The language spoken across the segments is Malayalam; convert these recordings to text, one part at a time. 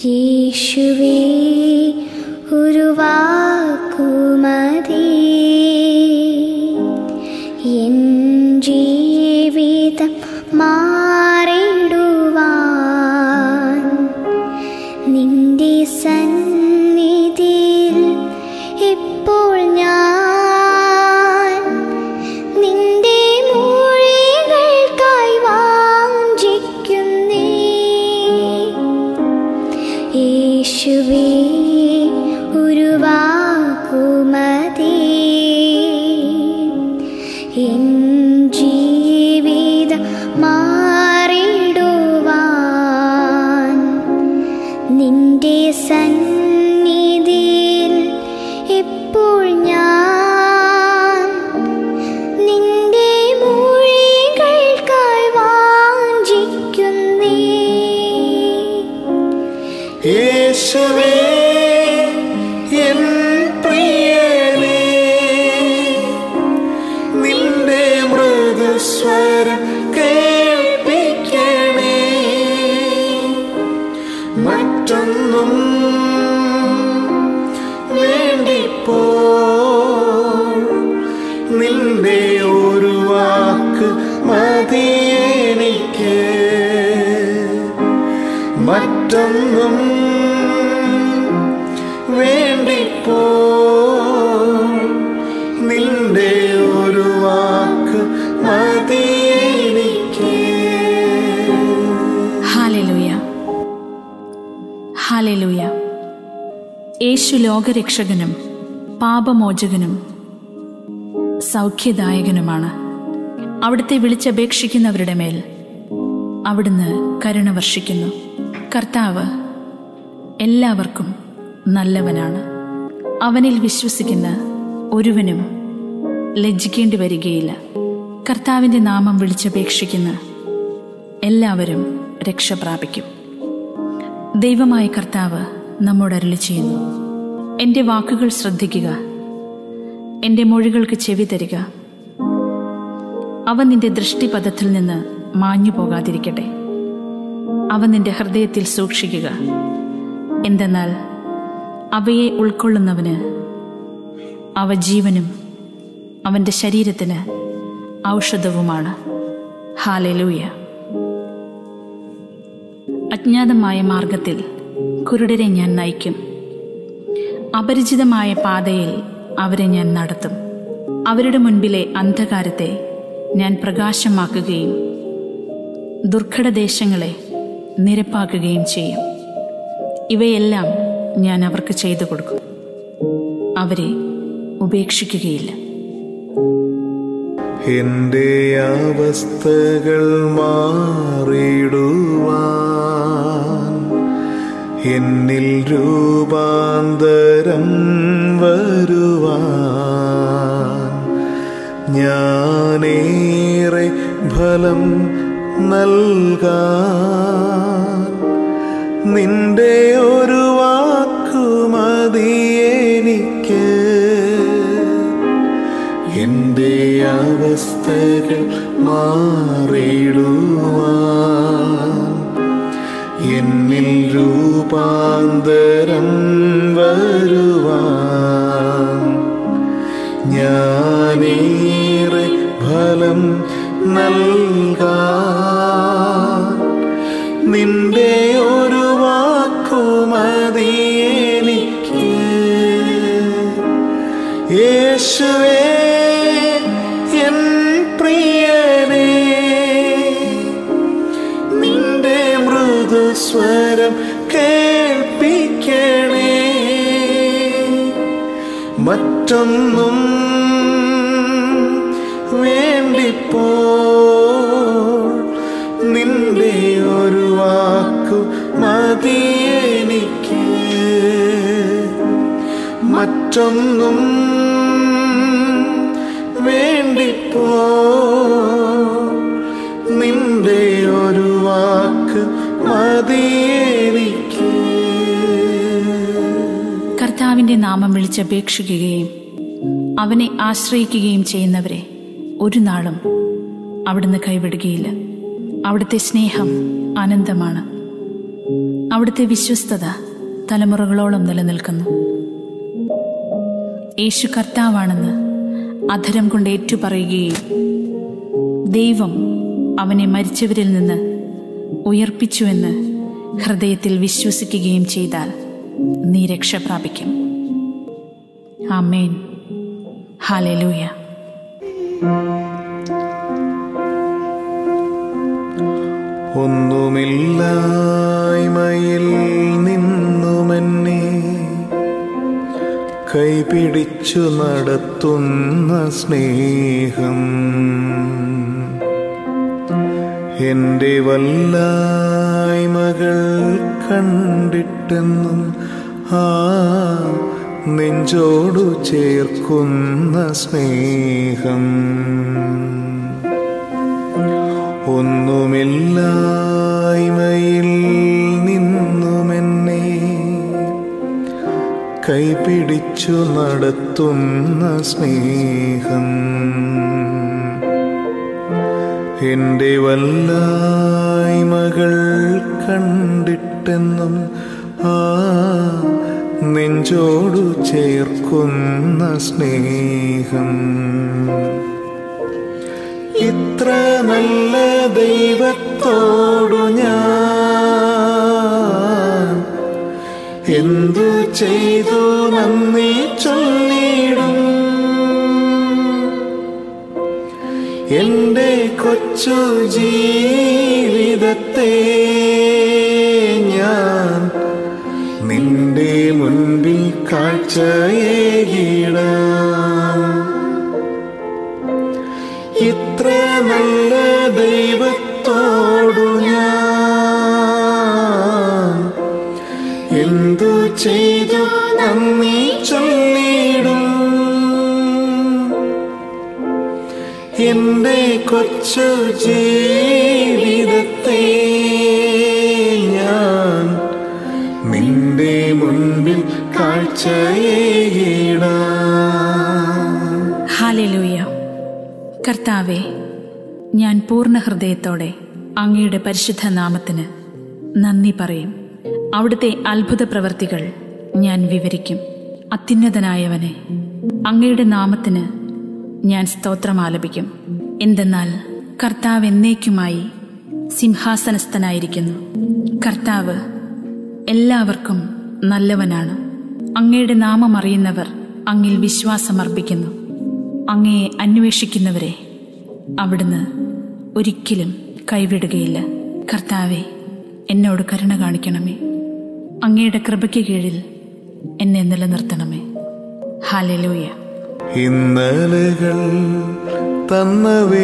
യേശുവേ ഒരു വാക്കുമതി എൻ ജീവിതം മാറിടുവാൻ. നിന്റെ സന്നിധിയിൽ ഇപ്പോൾ ഞാൻ നിന്റെ മൊഴികൾക്കായി വാഞ്ചിക്കുന്നേ. യേശുവേ ഒരു വാക്കുമതി എൻ ജീവിതം മാറിടുവാൻ. നിന്റെ സന്നിധിയിൽ ഇപ്പോൾ ഞാൻ നിന്റെ മൊഴികൾക്കായി വാഞ്ചിക്കുന്നേ. യേശുവേ എൻ പ്രിയനേ, നിന്റെ മൃദുസ്വരം കേൾപ്പിക്കണേ. മറ്റൊന്നും വേണ്ടിപ്പോൾ നിന്റെ ഒരു വാക്ക് മതി എനിക്ക്. മറ്റൊന്നും വേണ്ടിപ്പോൾ നിന്റെ ഒരു വാക്ക് മതി എനിക്ക്. Hallelujah, hallelujah. യേശു ലോകരക്ഷകനും പാപമോചകനും സൗഖ്യദായകനുമാണ്. അവിടുത്തെ വിളിച്ചപേക്ഷിക്കുന്നവരുടെ മേൽ അവിടുന്ന് കരുണ വർഷിക്കുന്നു. കർത്താവ് എല്ലാവർക്കും നല്ലവനാണ്. അവനിൽ വിശ്വസിക്കുന്ന ഒരുവനും ലജ്ജിക്കേണ്ടി വരികയില്ല. കർത്താവിൻ്റെ നാമം വിളിച്ചപേക്ഷിക്കുന്ന എല്ലാവരും രക്ഷ പ്രാപിക്കും. ദൈവമായ കർത്താവ് നമ്മോട് അരുളി ചെയ്യുന്നു, എൻ്റെ വാക്കുകൾ ശ്രദ്ധിക്കുക, എൻ്റെ മൊഴികൾക്ക് ചെവി തരിക. അവ നിന്റെ ദൃഷ്ടിപഥത്തിൽ നിന്ന് മാഞ്ഞു പോകാതിരിക്കട്ടെ. അവ നിന്റെ ഹൃദയത്തിൽ സൂക്ഷിക്കുക. എന്തെന്നാൽ അവയെ ഉൾക്കൊള്ളുന്നവന് അവ ജീവനും അവൻ്റെ ശരീരത്തിന് ഔഷധവുമാണ്. ഹല്ലേലൂയ. അജ്ഞാതമായ മാർഗത്തിൽ കുരുടരെ ഞാൻ നയിക്കും. അപരിചിതമായ പാതയിൽ അവരെ ഞാൻ നടത്തും. അവരുടെ മുൻപിലെ അന്ധകാരത്തെ ഞാൻ പ്രകാശമാക്കുകയും ദുർഘടദേശങ്ങളെ നിരപ്പാക്കുകയും ചെയ്യും. ഇവയെല്ലാം ഞാൻ അവർക്ക് ചെയ്തു കൊടുക്കും. അവരെ ഉപേക്ഷിക്കുകയില്ല. എന്റെ അവസ്ഥകൾ മാറിടുവാൻ എന്നിൽ രൂപാന്തരം വരുവാൻ ഞാനേറെ ഫലം നൽകാൻ നിന്റെ ഒരു വാക്കുമതി എനിക്ക്. എന്റെ അവസ്ഥകൾ മാറിടുവാൻ എന്നിൽ രൂപാന്തരം വരുവാൻ ഞാനേറെ ഫലം നൽകാൻ നിന്റെ ഒരു വാക്കുമതി എനിക്ക്. യേശുവേ എൻ പ്രിയനേ, നിന്റെ മൃദുസ്വരം കേൾപ്പിക്കണേ. മറ്റൊന്നും വേണ്ടിപ്പോൾ നിന്റെ ഒരു വാക്കു മതി എനിക്ക്. മറ്റൊന്നും വേണ്ടിപ്പോൾ നിന്റെ ഒരു വാക്ക് മതി എനിക്ക്. കർത്താവിൻ്റെ നാമം വിളിച്ചപേക്ഷിക്കുകയും അവനെ ആശ്രയിക്കുകയും ചെയ്യുന്നവരെ ഒരു നാളും അവിടുന്ന് കൈവിടുകയില്ല. അവിടുത്തെ സ്നേഹം അനന്തമാണ്. അവിടുത്തെ വിശ്വസ്തത തലമുറകളോളം നിലനിൽക്കുന്നു. യേശു കർത്താവാണെന്ന് അധരം കൊണ്ട് ഏറ്റുപറയുകയും ദൈവം അവനെ മരിച്ചവരിൽ നിന്ന് ഉയർപ്പിച്ചുവെന്ന് ഹൃദയത്തിൽ വിശ്വസിക്കുകയും ചെയ്താൽ നീ രക്ഷ പ്രാപിക്കും. ആമേൻ. ഹല്ലേലൂയ. ഒന്നുമില്ലായ്മയിൽ നിന്നുമെന്നെ കൈപിടിച്ചു നടത്തുന്ന സ്നേഹം, എൻ്റെ വല്ലായ്മകൾ കണ്ടിട്ടെന്നും നെഞ്ചോടു ചേർക്കുന്ന സ്നേഹം. ഒന്നുമില്ലായ്മയിൽ നിന്നുമെന്നെ കൈപിടിച്ചു നടത്തുന്ന സ്നേഹം, എൻ്റെ വല്ലായ്മകൾ കണ്ടിട്ടെന്നും നെഞ്ചോടു ചേർക്കുന്ന സ്നേഹം. ഇത്ര നല്ല ദൈവത്തോടു ഞാൻ എന്തു ചെയ്തു നന്ദി ചൊല്ലിടും. എൻ്റെ കൊച്ചു ജീവിതത്തെ ഞാൻ നിന്റെ മുൻപിൽ കാഴ്ചയേകിടാം. ഇത്ര നല്ല ദൈവത്തോടു ഞാൻ എന്തു ചെയ്തു നന്ദി ചൊല്ലിടും. എൻ്റെ കൊച്ചു ജീവിതത്തെ ഞാൻ നിന്റെ മുൻപിൽ കാഴ്ചയേകിടാം. ഹല്ലേലൂയ. കർത്താവേ, ഞാൻ പൂർണ്ണ ഹൃദയത്തോടെ അങ്ങയുടെ പരിശുദ്ധ നാമത്തിന് നന്ദി പറയും. അവിടുത്തെ അത്ഭുത പ്രവർത്തികൾ ഞാൻ വിവരിക്കും. അത്യുന്നതനായവനെ, അങ്ങയുടെ നാമത്തിന് ഞാൻ സ്തോത്രമാലപിക്കും. എന്തെന്നാൽ കർത്താവ് എന്നേക്കുമായി സിംഹാസനസ്ഥനായിരിക്കുന്നു. കർത്താവ് എല്ലാവർക്കും നല്ലവനാണ്. അങ്ങയുടെ നാമം അറിയുന്നവർ അങ്ങിൽ വിശ്വാസമർപ്പിക്കുന്നു. അങ്ങയെ അന്വേഷിക്കുന്നവരെ അവിടുന്ന് ഒരിക്കലും കൈവിടുകയില്ല. കർത്താവെ, എന്നോട് കരുണ കാണിക്കണമേ. അങ്ങയുടെ കൃപയ്ക്ക് കീഴിൽ എന്നെ നിലനിർത്തണമേ. ഹല്ലേലൂയ. ഇന്നലകൾ തന്ന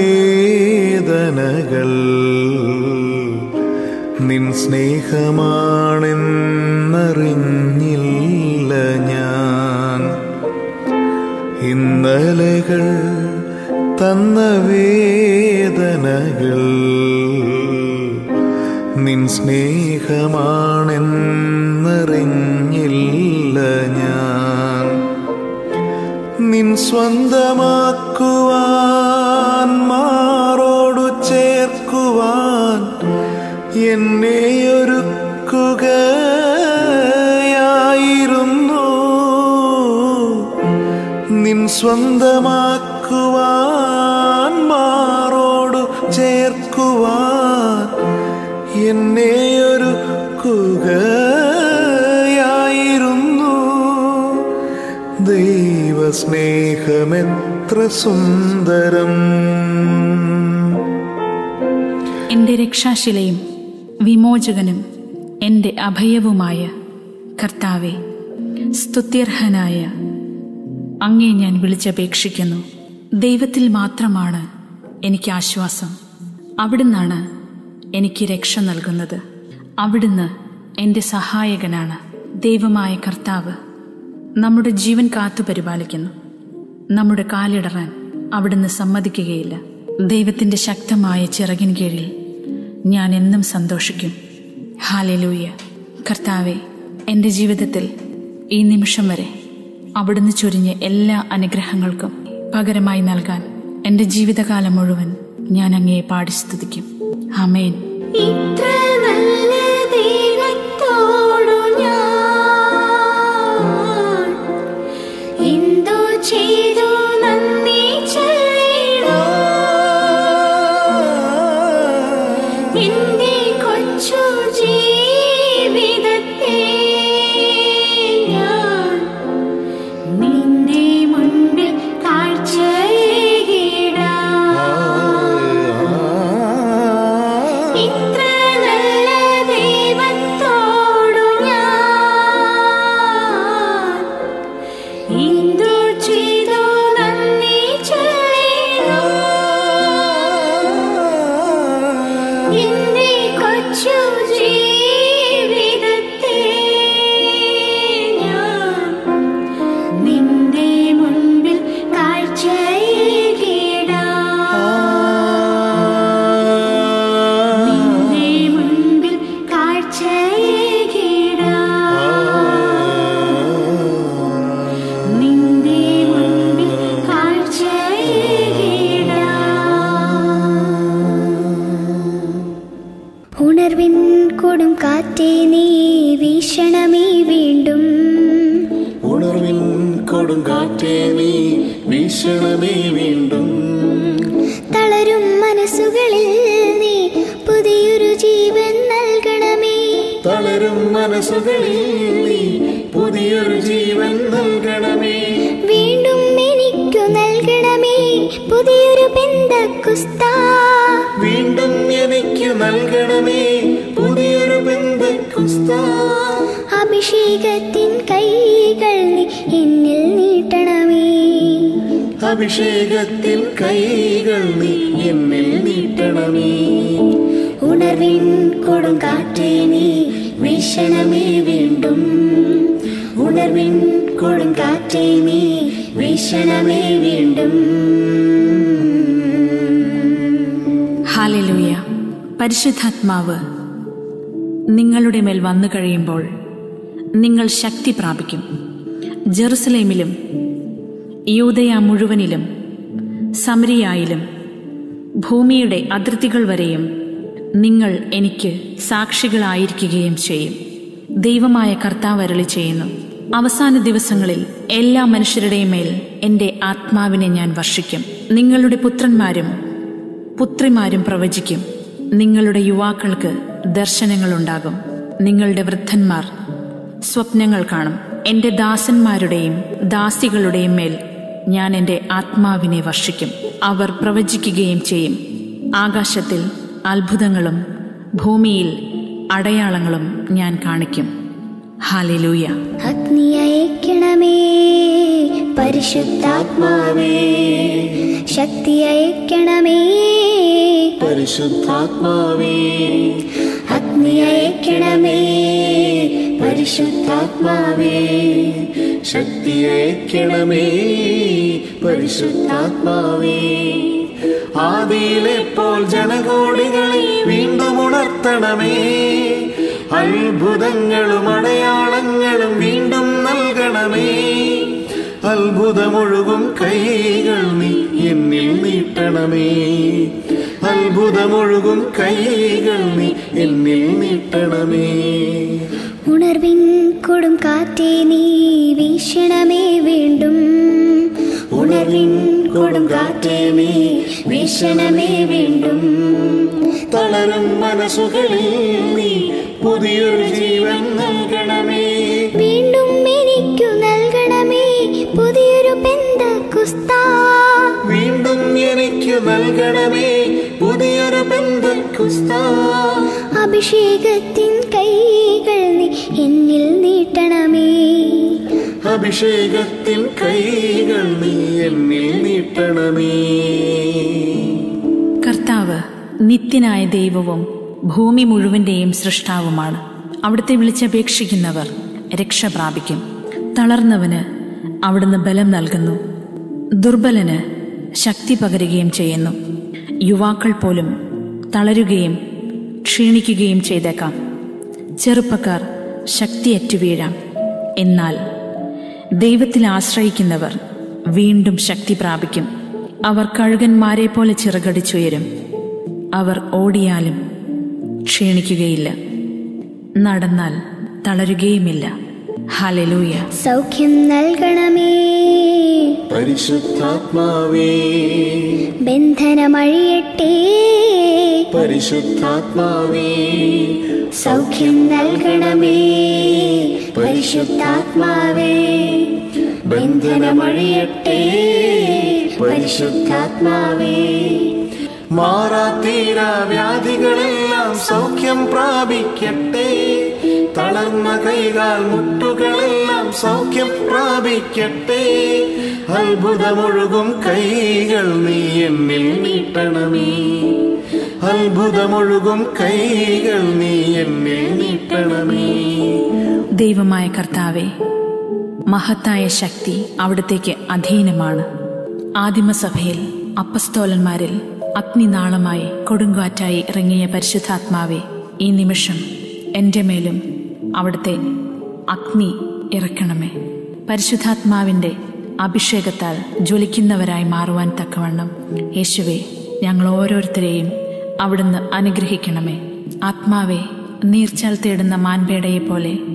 വേദനകൾ നിൻ സ്നേഹമാണെന്നറിഞ്ഞില്ല ഞാൻ. ഇന്നലകൾ തന്ന വേദനകൾ നിൻ സ്നേഹമാണെന്നറിഞ്ഞില്ല ഞാൻ. നിൻ സ്വന്തമാക്കുവാൻ, മാറോടു ചേർക്കുവാൻ എന്നെ ഒരുക്കുകയായിരുന്നു. നിൻ സ്വന്തമാക്കുവാൻ, മാറോടു ചേർക്കുവാൻ എന്നെ ഒരുക്കുകയായിരുന്നു. ദൈവസ്നേഹമെത്ര സുന്ദരം. എൻ്റെ രക്ഷാശിലയും വിമോചകനും എൻ്റെ അഭയവുമായ കർത്താവെ, സ്തുത്യർഹനായ അങ്ങേ ഞാൻ വിളിച്ചപേക്ഷിക്കുന്നു. ദൈവത്തിൽ മാത്രമാണ് എനിക്ക് ആശ്വാസം. അവിടുന്നാണ് എനിക്ക് രക്ഷ നൽകുന്നത്. അവിടുന്ന് എൻ്റെ സഹായകനാണ്. ദൈവമായ കർത്താവ് നമ്മുടെ ജീവൻ കാത്തു പരിപാലിക്കുന്നു. നമ്മുടെ കാലിടറാൻ അവിടുന്ന് സമ്മതിക്കുകയില്ല. ദൈവത്തിൻ്റെ ശക്തമായ ചിറകിൻ കീഴിൽ ഞാൻ എന്നും സന്തോഷിക്കും. ഹല്ലേലൂയ. കർത്താവെ, എൻ്റെ ജീവിതത്തിൽ ഈ നിമിഷം വരെ അവിടുന്ന് ചൊരിഞ്ഞ എല്ലാ അനുഗ്രഹങ്ങൾക്കും പകരമായി നൽകാൻ എൻ്റെ ജീവിതകാലം മുഴുവൻ ഞാൻ അങ്ങയെ പാടി സ്തുതിക്കും. ആമേൻ. ഇത്ര നല്ല ദൈവത്തോട് വീശണമേ വീണ്ടും. ഉണർവിൻ കൊടുങ്കാറ്റേ നീ വീശണമേ വീണ്ടും. തളരും മനസ്സുകളിൽ നീ പുതിയൊരു ജീവൻ നൽകണമേ. തളരും മനസ്സുകളിൽ നീ പുതിയൊരു ജീവൻ നൽകണമേ. വീണ്ടും എനിക്കു നൽകണമേ പുതിയൊരു പെന്തക്കുസ്ത. വീണ്ടും എനിക്ക് നൽകണമേ പുതിയൊരു പെന്തക്കുസ്ത. അഭിഷേകത്തിൻ കൈകൾ നീ എന്നിൽ നീട്ടണമേ. അഭിഷേകത്തിൻ കൈകൾ നീ എന്നിൽ നീട്ടണമേ. ഉണർവിൻ കൊടുങ്കാറ്റേ നീ വീശണമേ വീണ്ടും. ഉണർവിൻ കൊടുങ്കാറ്റേ നീ വീശണമേ വീണ്ടും. ഹല്ലേലൂയ. പരിശുദ്ധാത്മാവ് നിങ്ങളുടെ മേൽ വന്നു കഴിയുമ്പോൾ നിങ്ങൾ ശക്തി പ്രാപിക്കും. ജെറുസലേമിലും യൂദയ മുഴുവനിലും സമരിയായിലും ഭൂമിയുടെ അതിർത്തികൾ വരെയും നിങ്ങൾ എനിക്ക് സാക്ഷികളായിരിക്കുകയും ചെയ്യും. ദൈവമായ കർത്താവ് അരുളി ചെയ്യുന്നു, അവസാന ദിവസങ്ങളിൽ എല്ലാ മനുഷ്യരുടെയും മേൽ എൻ്റെ ആത്മാവിനെ ഞാൻ വർഷിക്കും. നിങ്ങളുടെ പുത്രന്മാരും പുത്രിമാരും പ്രവചിക്കും. നിങ്ങളുടെ യുവാക്കൾക്ക് ദർശനങ്ങളുണ്ടാകും. നിങ്ങളുടെ വൃദ്ധന്മാർ സ്വപ്നങ്ങൾ കാണും. എൻ്റെ ദാസന്മാരുടെയും ദാസികളുടെയും മേൽ ഞാൻ എൻ്റെ ആത്മാവിനെ വർഷിക്കും. അവർ പ്രവചിക്കുകയും ചെയ്യും. ആകാശത്തിൽ അത്ഭുതങ്ങളും ഭൂമിയിൽ അടയാളങ്ങളും ഞാൻ കാണിക്കും. ഹല്ലേലൂയ. അഗ്നി അയക്കണമേ പരിശുദ്ധാത്മാവേ. ശക്തി അയക്കണമേ പരിശുദ്ധാത്മാവേ. അഗ്നി അയക്കണമേ പരിശുദ്ധാത്മാവേ. ശക്തി അയക്കണമേ പരിശുദ്ധാത്മാവേ. ആദിയിലെപ്പോൾ ജനകോടികളെ വീണ്ടും ഉണർത്തണമേ. അത്ഭുതങ്ങളും അടയാളങ്ങളും വീണ്ടും നൽകണമേ. അത്ഭുതമൊഴുകും കൈകൾ നീ എന്നിൽ നീട്ടണമേ. അത്ഭുതമൊഴുകും കൈകൾ നീ എന്നിൽ നീട്ടണമേ. ഉണർവിൻ കൊടുങ്കാറ്റേ നീ വീശണമേ വീണ്ടും. ഉണർവിൻ കൊടുങ്കാറ്റേ നീ വീശണമേ വീണ്ടും. തളരും മനസ്സുകളിൽ നീ പുതിയൊരു ജീവൻ നൽകണമേ. വീണ്ടും എനിക്കു നൽകണമേ പുതിയൊരു പെന്തക്കുസ്ത. വീണ്ടും എനിക്ക് നൽകണമേ പുതിയൊരു പെന്തക്കുസ്ത. അഭിഷേകത്തിൻ കൈകൾ നീ എന്നിൽ നീട്ടണമേ. അഭിഷേകത്തിൻ കൈകൾ നീ എന്നിൽ നീട്ടണമേ. കർത്താവ് നിത്യനായ ദൈവവും ഭൂമി മുഴുവൻ്റെയും സൃഷ്ടാവുമാണ്. അവിടുത്തെ വിളിച്ചപേക്ഷിക്കുന്നവർ രക്ഷ പ്രാപിക്കും. തളർന്നവന് അവിടുന്ന് ബലം നൽകുന്നു. ദുർബലന് ശക്തി പകരുകയും ചെയ്യുന്നു. യുവാക്കൾ പോലും തളരുകയും ക്ഷീണിക്കുകയും ചെയ്തേക്കാം. ചെറുപ്പക്കാർ ശക്തിയറ്റു വീഴാം. എന്നാൽ ദൈവത്തിൽ ആശ്രയിക്കുന്നവർ വീണ്ടും ശക്തി പ്രാപിക്കും. അവർ കഴുകന്മാരെ പോലെ ചിറകടിച്ചുയരും. അവർ ഓടിയാലും ക്ഷീണിക്കുകയില്ല, നടന്നാൽ തളരുകയുമില്ല. ഹല്ലേലൂയ. സൗഖ്യം നൽകണമേ പരിശുദ്ധാത്മാവേ. ബന്ധനമഴിയട്ടെ പരിശുദ്ധാത്മാവേ. സൗഖ്യം നൽകണമേ പരിശുദ്ധാത്മാവേ. ബന്ധനമഴിയട്ടെ പരിശുദ്ധാത്മാവേ. മാറാത്തീരാ വ്യാധികളെല്ലാം സൗഖ്യം പ്രാപിക്കട്ടെ. തളർന്ന കൈകാൽ മുട്ടുകളെല്ലാം സൗഖ്യം പ്രാപിക്കട്ടെ. അത്ഭുതമൊഴുകും കൈകൾ നീ എന്നിൽ നീട്ടണമേ. അത്ഭുതമൊഴുകും കൈകൾ നീ എന്നിൽ നീട്ടണമേ. ദൈവമായ കർത്താവെ, മഹത്തായ ശക്തി അവിടത്തേക്ക് അധീനമാണ്. ആദിമസഭയിൽ അപ്പസ്തോലന്മാരിൽ അഗ്നിനാളമായി കൊടുങ്കാറ്റായി ഇറങ്ങിയ പരിശുദ്ധാത്മാവെ, ഈ നിമിഷം എൻ്റെ മേലും അവിടുത്തെ അഗ്നി ഇറക്കണമേ. പരിശുദ്ധാത്മാവിൻ്റെ അഭിഷേകത്താൽ ജ്വലിക്കുന്നവരായി മാറുവാൻ തക്കവണ്ണം യേശുവേ, ഞങ്ങൾ ഓരോരുത്തരെയും അവിടുന്ന് അനുഗ്രഹിക്കണമേ. ആത്മാവെ, നീർച്ചാൽ തേടുന്ന മാൻപേടയെ പോലെ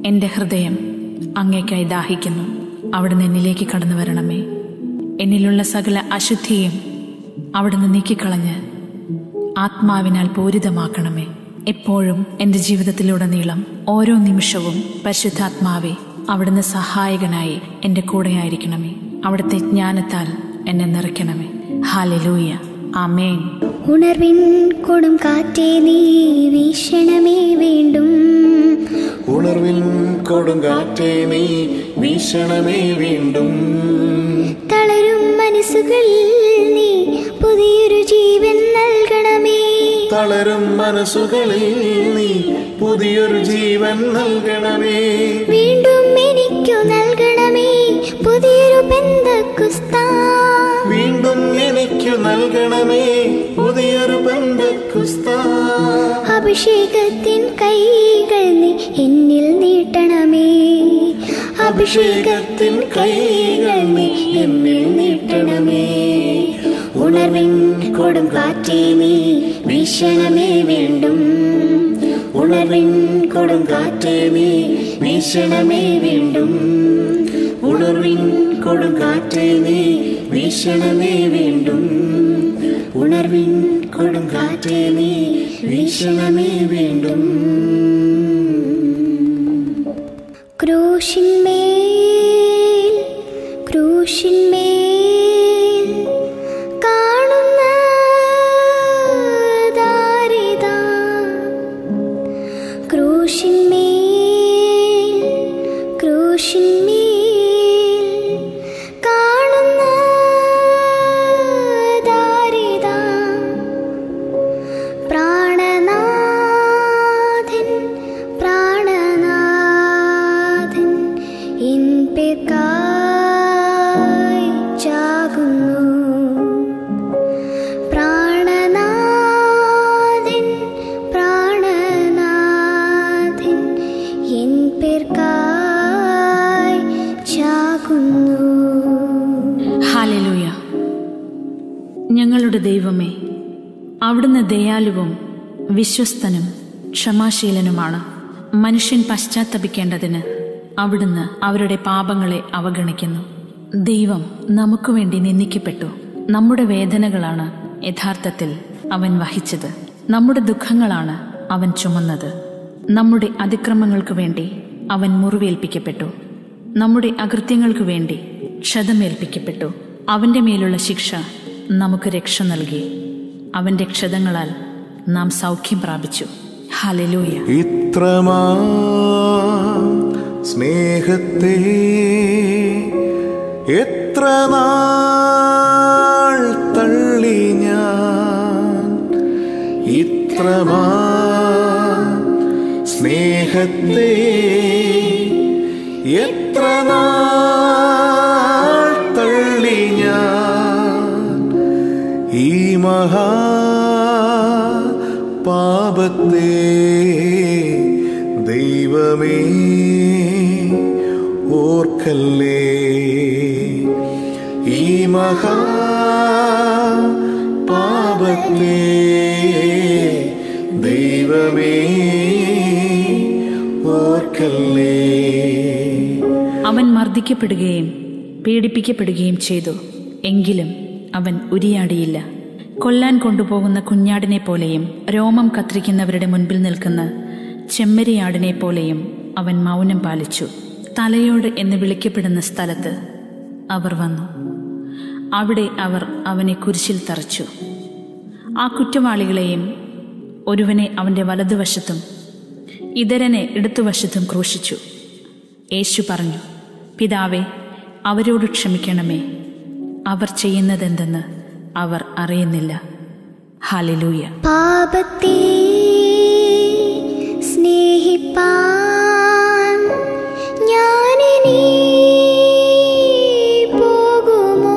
എൻ്റെ ഹൃദയം അങ്ങേക്കായി ദാഹിക്കുന്നു. അവിടുന്ന് എന്നിലേക്ക് കടന്നു വരണമേ. എന്നിലുള്ള സകല അശുദ്ധിയും അവിടുന്ന് നീക്കിക്കളഞ്ഞ് ആത്മാവിനാൽ പൂരിതമാക്കണമേ. എപ്പോഴും എൻ്റെ ജീവിതത്തിലുടനീളം ഓരോ നിമിഷവും പരിശുദ്ധാത്മാവേ അവിടുന്ന് സഹായകനായി എൻ്റെ കൂടെയായിരിക്കണമേ. അവിടുത്തെ ജ്ഞാനത്താൽ എന്നെ നിറയ്ക്കണമേ. ഹല്ലേലൂയ, ആമേൻ. ഉണർവിൻ കൊടും കാറ്റേ നീ വീശണമേ വീണ്ടും. ഉണർവിൻ കൊടുങ്കാറ്റേ നീ വീശണമേ വീണ്ടും. തളരും മനസ്സുകളിൽ നീ പുതിയൊരു ജീവൻ നൽകണമേ. തളരും മനസ്സുകളിൽ നീ പുതിയൊരു ജീവൻ നൽകണമേ. വീണ്ടും എനിക്കു നൽകണമേ പുതിയൊരു പെന്തക്കുസ്താ. വീണ്ടും എനിക്കു നൽകണമേ പുതിയൊരു പെന്തക്കുസ്താ. അഭിഷേകത്തിൻ കൈകൾ നീ എന്നിൽ നീട്ടണമേ. അഭിഷേകത്തിൻ കൈകൾ നീ എന്നിൽ നീട്ടണമേ. ഉണർവിൻ കൊടുങ്കാറ്റേ നീ വീശണമേ വീണ്ടും. ഉണർവിൻ കൊടുങ്കാറ്റേ നീ വീശണമേ വീണ്ടും. ഉണർവിൻ കൊടുങ്കാറ്റേ നീ വീശണമേ വീണ്ടും. ഉണർവിൻ കൊടുങ്കാറ്റേ നീ വീശണമേ വീണ്ടും. ക്രൂശിന്മേൽ ക്രൂശിന്മേൽ കാണുന്ന ദാരിദാ. ക്രൂശിന്മേൽ ക്രൂശിന്മേൽ കാണുന്ന ദാരിദാ. പ്രാണനാഥൻ പ്രാണനാഥൻ എൻ പേർക്കായി ചാകുന്നു. പ്രാണനാഥൻ പ്രാണനാഥൻ എൻ പേർക്കായി ചാകുന്നു. ഹല്ലേലൂയ. ഞങ്ങളുടെ ദൈവമേ, അവിടുന്ന് ദയാലുവും വിശ്വസ്തനും ക്ഷമാശീലനുമാണ്. മനുഷ്യൻ പശ്ചാത്തപിക്കേണ്ടതിന് അവിടുന്ന് അവരുടെ പാപങ്ങളെ അവഗണിക്കുന്നു. ദൈവം നമുക്ക് വേണ്ടി നിന്ദിക്കപ്പെട്ടു. നമ്മുടെ വേദനകളാണ് യഥാർത്ഥത്തിൽ അവൻ വഹിച്ചത്. നമ്മുടെ ദുഃഖങ്ങളാണ് അവൻ ചുമന്നത്. നമ്മുടെ അതിക്രമങ്ങൾക്ക് വേണ്ടി അവൻ മുറിവേൽപ്പിക്കപ്പെട്ടു. നമ്മുടെ അകൃത്യങ്ങൾക്ക് വേണ്ടി ക്ഷതമേൽപ്പിക്കപ്പെട്ടു. അവൻ്റെ മേലുള്ള ശിക്ഷ നമുക്ക് രക്ഷ നൽകി. അവൻ്റെ ക്ഷതങ്ങളാൽ നാം സൗഖ്യം പ്രാപിച്ചു. ഹല്ലേലൂയ. ഇത്രമാ സ്നേഹത്തെ എത്ര നാൾ തള്ളി ഞാൻ. ഇത്രമാ സ്നേഹത്തെ എത്ര നാൾ തള്ളി ഞാൻ. ഈ മഹാ പാപത്തെ ദൈവമേ ഓർക്കല്ലേ. ഈ മഹാ പാപത്തെ ദൈവമേ ഓർക്കല്ലേ. അവൻ മർദ്ദിക്കപ്പെടുകയും പീഡിപ്പിക്കപ്പെടുകയും ചെയ്തു. എങ്കിലും അവൻ ഉരിയാടിയില്ല. കൊല്ലാൻ കൊണ്ടുപോകുന്ന കുഞ്ഞാടിനെ പോലെയും രോമം കത്രിക്കുന്നവരുടെ മുൻപിൽ നിൽക്കുന്ന ചെമ്മരിയാടിനെ പോലെയും അവൻ മൗനം പാലിച്ചു. തലയോട് എന്ന് വിളിക്കപ്പെടുന്ന സ്ഥലത്ത് അവർ വന്നു. അവിടെ അവർ അവനെ കുരിശിൽ തറച്ചു. ആ കുറ്റവാളികളെയും ഒരുവനെ അവൻ്റെ വലതുവശത്തും ഇതരനെ ഇടത്തുവശത്തും ക്രൂശിച്ചു. യേശു പറഞ്ഞു, പിതാവേ, അവരോട് ക്ഷമിക്കണമേ, അവർ ചെയ്യുന്നതെന്തെന്ന് അവർ അറിയുന്നില്ല. ഹല്ലേലൂയ. പാപത്തെ സ്നേഹിപ്പാൻ ഞാനിനി പോകുമോ?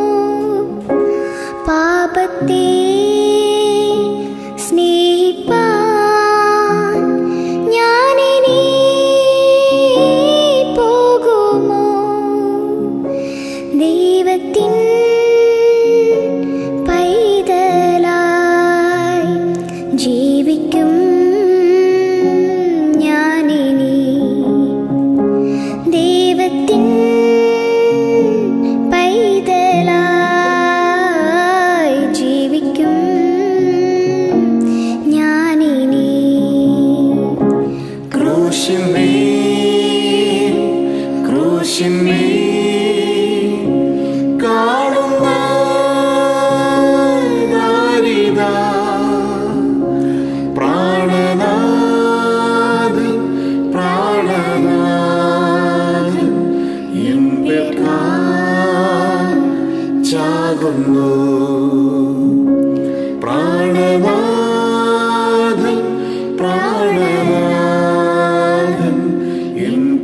പാപത്തെ സ്നേഹിപ്പാൻ ഞാനിനി പോകുമോ? ദൈവത്തിൻ പൈതലായി ജീവിക്കും ഞാനിനി.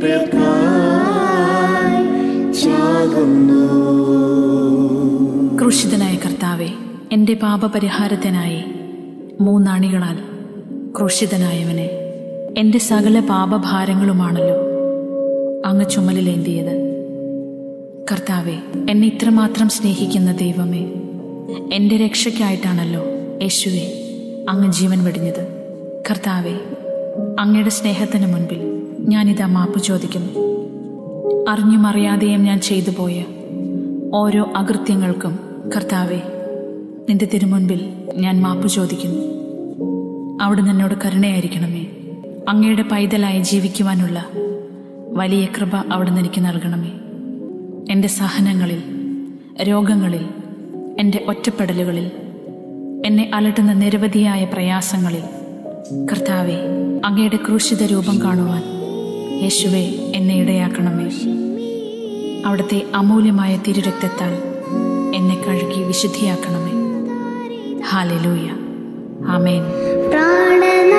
പേർക്കായി ചാകുന്നു. ക്രൂശിതനായ കർത്താവെ, എൻ്റെ പാപപരിഹാരത്തിനായി 3 അണികളാൽ ക്രൂശിതനായവനെ, എൻ്റെ സകല പാപഭാരങ്ങളുമാണല്ലോ അങ്ങ് ചുമലിലേന്തിയത്. കർത്താവെ, എന്നെ ഇത്രമാത്രം സ്നേഹിക്കുന്ന ദൈവമേ, എൻ്റെ രക്ഷയ്ക്കായിട്ടാണല്ലോ യേശുവെ അങ്ങ് ജീവൻ വെടിഞ്ഞത്. കർത്താവെ, അങ്ങയുടെ സ്നേഹത്തിന് മുൻപിൽ ഞാനിതാ മാപ്പ് ചോദിക്കുന്നു. അറിഞ്ഞും അറിയാതെയും ഞാൻ ചെയ്തു പോയ ഓരോ അകൃത്യങ്ങൾക്കും കർത്താവെ, നിന്റെ തിരുമുൻപിൽ ഞാൻ മാപ്പ് ചോദിക്കുന്നു. അവിടുന്ന് എന്നോട് കരുണയായിരിക്കണമേ. അങ്ങയുടെ പൈതലായി ജീവിക്കുവാനുള്ള വലിയ കൃപ അവിടുന്ന് എനിക്ക് നൽകണമേ. എൻ്റെ സഹനങ്ങളിൽ, രോഗങ്ങളിൽ, എൻ്റെ ഒറ്റപ്പെടലുകളിൽ, എന്നെ അലട്ടുന്ന നിരവധിയായ പ്രയാസങ്ങളിൽ കർത്താവെ, അങ്ങയുടെ ക്രൂശിത രൂപം കാണുവാൻ യേശുവെ എന്നെ ഇടയാക്കണമേ. അവിടുത്തെ അമൂല്യമായ തിരുരക്തത്താൽ എന്നെ കഴുകി വിശുദ്ധിയാക്കണമേ. ഹല്ലേലൂയ. ആമേൻ. പ്രാണനാഥ